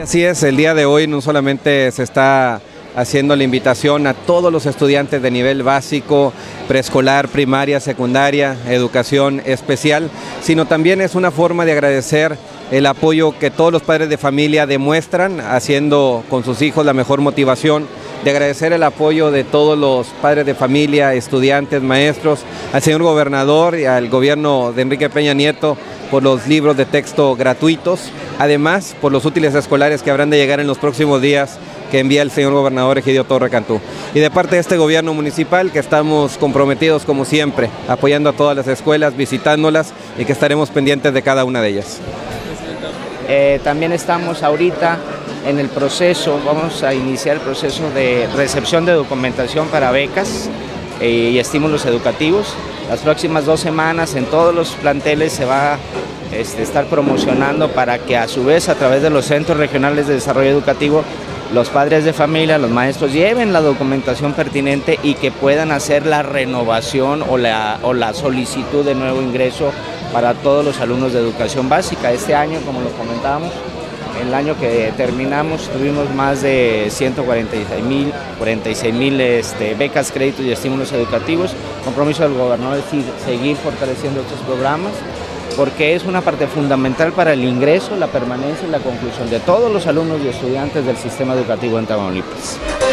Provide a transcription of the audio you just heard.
Así es, el día de hoy no solamente se está haciendo la invitación a todos los estudiantes de nivel básico, preescolar, primaria, secundaria, educación especial, sino también es una forma de agradecer el apoyo que todos los padres de familia demuestran, haciendo con sus hijos la mejor motivación, de agradecer el apoyo de todos los padres de familia, estudiantes, maestros, al señor gobernador y al gobierno de Enrique Peña Nieto por los libros de texto gratuitos, además por los útiles escolares que habrán de llegar en los próximos días que envía el señor gobernador Egidio Torre Cantú. Y de parte de este gobierno municipal, que estamos comprometidos como siempre, apoyando a todas las escuelas, visitándolas y que estaremos pendientes de cada una de ellas. También estamos ahorita en el proceso, vamos a iniciar el proceso de recepción de documentación para becas y estímulos educativos. Las próximas 2 semanas en todos los planteles se va a estar promocionando para que a su vez a través de los centros regionales de desarrollo educativo los padres de familia, los maestros lleven la documentación pertinente y que puedan hacer la renovación o la solicitud de nuevo ingreso para todos los alumnos de educación básica. Este año, como lo comentábamos, el año que terminamos tuvimos más de 46,000 becas, créditos y estímulos educativos. Compromiso del gobernador es seguir fortaleciendo estos programas porque es una parte fundamental para el ingreso, la permanencia y la conclusión de todos los alumnos y estudiantes del sistema educativo en Tamaulipas.